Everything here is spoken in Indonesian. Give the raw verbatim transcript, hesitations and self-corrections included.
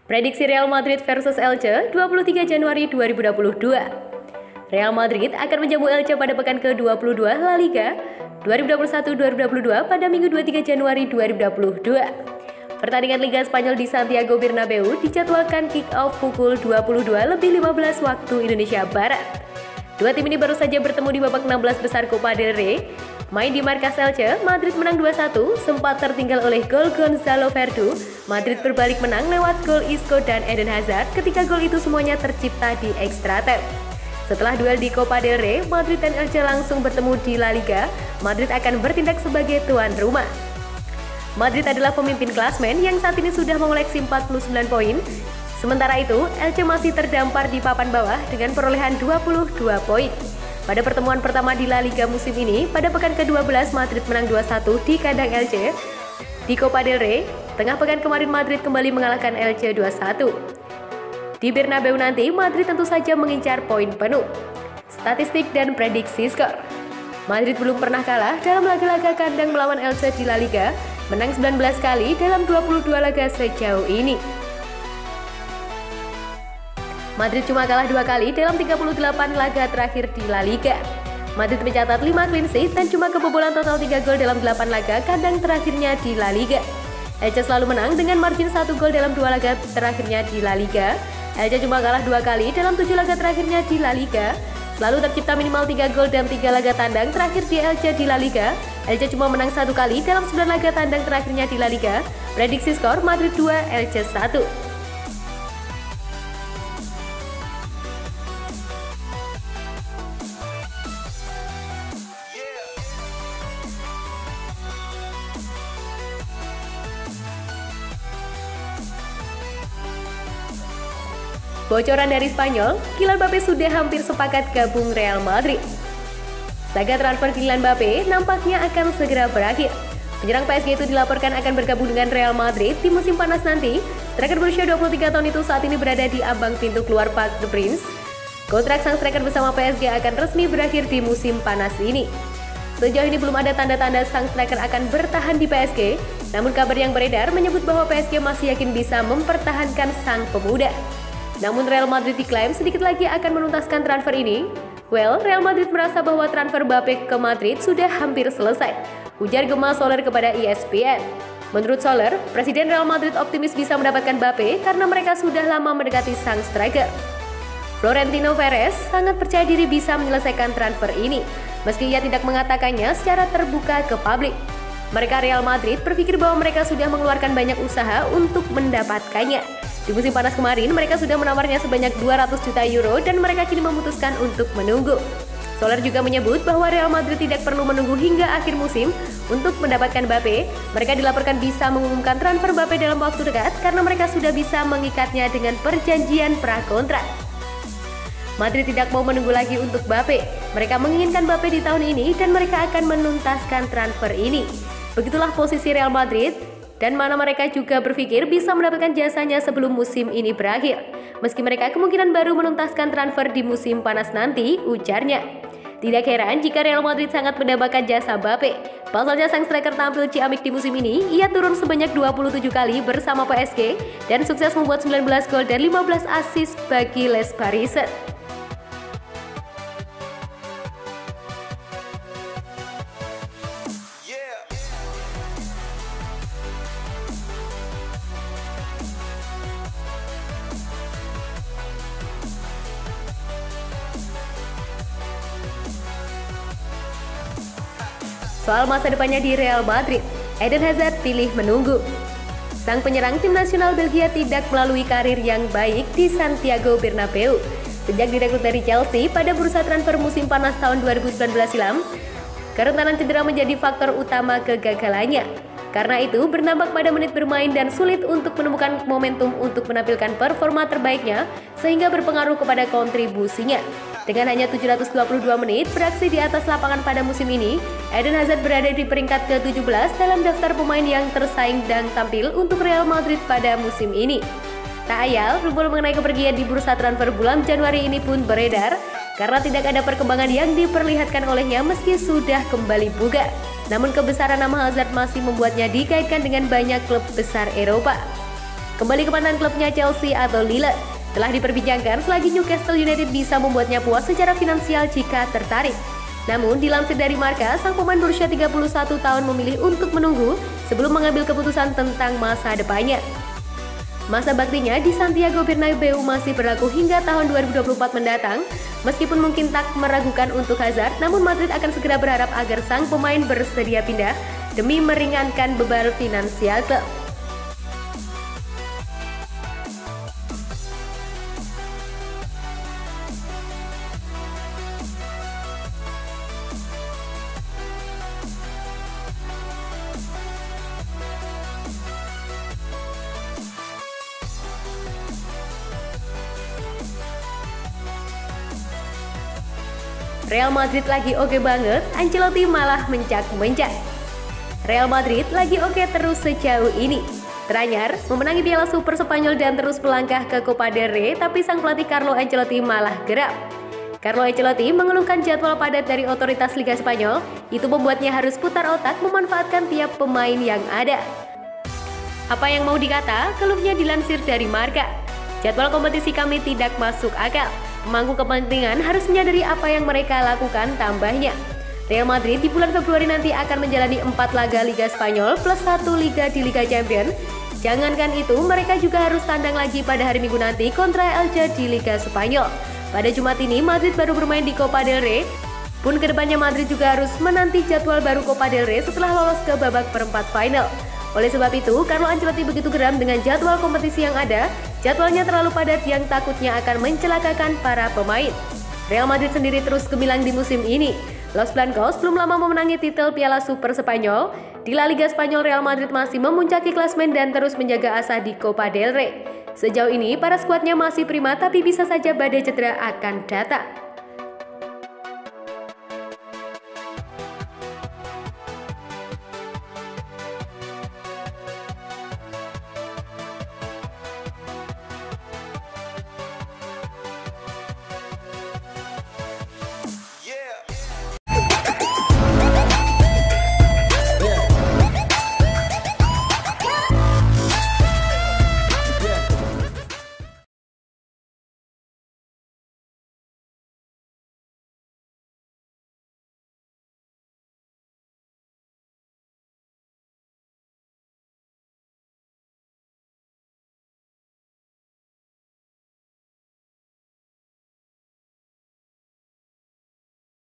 Prediksi Real Madrid versus Elche dua puluh tiga Januari dua ribu dua puluh dua. Real Madrid akan menjamu Elche pada pekan ke dua puluh dua La Liga dua ribu dua puluh satu dua ribu dua puluh dua pada Minggu dua puluh tiga Januari dua ribu dua puluh dua. Pertandingan Liga Spanyol di Santiago Bernabeu dijadwalkan kick-off pukul dua puluh dua lebih lima belas waktu Indonesia Barat. Dua tim ini baru saja bertemu di babak enam belas besar Copa del Rey. Main di markas Elche, Madrid menang dua satu, sempat tertinggal oleh gol Gonzalo Verdu. Madrid berbalik menang lewat gol Isco dan Eden Hazard ketika gol itu semuanya tercipta di extra time. Setelah duel di Copa del Rey, Madrid dan Elche langsung bertemu di La Liga. Madrid akan bertindak sebagai tuan rumah. Madrid adalah pemimpin klasmen yang saat ini sudah mengoleksi empat puluh sembilan poin. Sementara itu, Elche masih terdampar di papan bawah dengan perolehan dua puluh dua poin. Pada pertemuan pertama di La Liga musim ini, pada pekan ke dua belas Madrid menang dua satu di kandang Elche. Di Copa del Rey, tengah pekan kemarin Madrid kembali mengalahkan Elche dua satu. Di Bernabeu nanti, Madrid tentu saja mengincar poin penuh. Statistik dan prediksi skor. Madrid belum pernah kalah dalam laga-laga kandang melawan Elche di La Liga, menang sembilan belas kali dalam dua puluh dua laga sejauh ini. Madrid cuma kalah dua kali dalam tiga puluh delapan laga terakhir di La Liga. Madrid mencatat lima clean sheet dan cuma kebobolan total tiga gol dalam delapan laga kandang terakhirnya di La Liga. Elche selalu menang dengan margin satu gol dalam dua laga terakhirnya di La Liga. Elche cuma kalah dua kali dalam tujuh laga terakhirnya di La Liga. Selalu tercipta minimal tiga gol dalam tiga laga tandang terakhir di Elche di La Liga. Elche cuma menang satu kali dalam sembilan laga tandang terakhirnya di La Liga. Prediksi skor Madrid dua, Elche satu. Bocoran dari Spanyol, Kylian Mbappe sudah hampir sepakat gabung Real Madrid. Saga transfer Kylian Mbappe nampaknya akan segera berakhir. Penyerang P S G itu dilaporkan akan bergabung dengan Real Madrid di musim panas nanti. Striker berusia dua puluh tiga tahun itu saat ini berada di ambang pintu keluar Parc des Princes. Kontrak sang striker bersama P S G akan resmi berakhir di musim panas ini. Sejauh ini belum ada tanda-tanda sang striker akan bertahan di P S G, namun kabar yang beredar menyebut bahwa P S G masih yakin bisa mempertahankan sang pemuda. Namun Real Madrid diklaim sedikit lagi akan menuntaskan transfer ini. Well, Real Madrid merasa bahwa transfer Mbappe ke Madrid sudah hampir selesai, ujar Gemma Soler kepada E S P N. Menurut Soler, Presiden Real Madrid optimis bisa mendapatkan Mbappe karena mereka sudah lama mendekati sang striker. Florentino Perez sangat percaya diri bisa menyelesaikan transfer ini, meski ia tidak mengatakannya secara terbuka ke publik. Mereka Real Madrid berpikir bahwa mereka sudah mengeluarkan banyak usaha untuk mendapatkannya. Di musim panas kemarin, mereka sudah menawarnya sebanyak dua ratus juta euro dan mereka kini memutuskan untuk menunggu. Soler juga menyebut bahwa Real Madrid tidak perlu menunggu hingga akhir musim untuk mendapatkan Mbappe. Mereka dilaporkan bisa mengumumkan transfer Mbappe dalam waktu dekat karena mereka sudah bisa mengikatnya dengan perjanjian prakontrak. Madrid tidak mau menunggu lagi untuk Mbappe. Mereka menginginkan Mbappe di tahun ini dan mereka akan menuntaskan transfer ini. Begitulah posisi Real Madrid. Dan mana mereka juga berpikir bisa mendapatkan jasanya sebelum musim ini berakhir. Meski mereka kemungkinan baru menuntaskan transfer di musim panas nanti, ujarnya. Tidak heran jika Real Madrid sangat mendambakan jasa Mbappe. Pasalnya sang striker tampil ciamik di musim ini, ia turun sebanyak dua puluh tujuh kali bersama P S G dan sukses membuat sembilan belas gol dan lima belas assist bagi Les Parisiens. Soal masa depannya di Real Madrid, Eden Hazard pilih menunggu. Sang penyerang tim nasional Belgia tidak melalui karir yang baik di Santiago Bernabeu. Sejak direkrut dari Chelsea pada bursa transfer musim panas tahun dua ribu sembilan belas silam, kerentanan cedera menjadi faktor utama kegagalannya. Karena itu, berdampak pada menit bermain dan sulit untuk menemukan momentum untuk menampilkan performa terbaiknya, sehingga berpengaruh kepada kontribusinya. Dengan hanya tujuh ratus dua puluh dua menit beraksi di atas lapangan pada musim ini, Eden Hazard berada di peringkat ke tujuh belas dalam daftar pemain yang tersaing dan tampil untuk Real Madrid pada musim ini. Tak ayal, rumor mengenai kepergian di bursa transfer bulan Januari ini pun beredar, karena tidak ada perkembangan yang diperlihatkan olehnya meski sudah kembali bugar. Namun kebesaran nama Hazard masih membuatnya dikaitkan dengan banyak klub besar Eropa. kembali ke mantan klubnya Chelsea atau Lille. Telah diperbincangkan selagi Newcastle United bisa membuatnya puas secara finansial jika tertarik. Namun dilansir dari Marca, sang pemain berusia tiga puluh satu tahun memilih untuk menunggu sebelum mengambil keputusan tentang masa depannya. Masa baktinya di Santiago Bernabeu masih berlaku hingga tahun dua ribu dua puluh empat mendatang. Meskipun mungkin tak meragukan untuk Hazard, namun Madrid akan segera berharap agar sang pemain bersedia pindah demi meringankan beban finansial klub. Real Madrid lagi oke banget, Ancelotti malah mencak-mencak. Real Madrid lagi oke terus sejauh ini. Teranyar, memenangi Piala Super Spanyol dan terus melangkah ke Copa del Rey, tapi sang pelatih Carlo Ancelotti malah geram. Carlo Ancelotti mengeluhkan jadwal padat dari otoritas Liga Spanyol, itu membuatnya harus putar otak memanfaatkan tiap pemain yang ada. Apa yang mau dikata, keluhnya dilansir dari Marca. Jadwal kompetisi kami tidak masuk akal. Pemangku kepentingan harus menyadari apa yang mereka lakukan, tambahnya. Real Madrid di bulan Februari nanti akan menjalani empat laga Liga Spanyol plus satu liga di Liga Champions. Jangankan itu, mereka juga harus tandang lagi pada hari Minggu nanti kontra Elche di Liga Spanyol. Pada Jumat ini, Madrid baru bermain di Copa del Rey. Pun kedepannya Madrid juga harus menanti jadwal baru Copa del Rey setelah lolos ke babak perempat final. Oleh sebab itu, Carlo Ancelotti begitu geram dengan jadwal kompetisi yang ada. Jadwalnya terlalu padat yang takutnya akan mencelakakan para pemain. Real Madrid sendiri terus gemilang di musim ini. Los Blancos belum lama memenangi titel Piala Super Spanyol. Di La Liga Spanyol, Real Madrid masih memuncaki klasmen dan terus menjaga asa di Copa del Rey. Sejauh ini, para skuadnya masih prima tapi bisa saja badai cedera akan datang.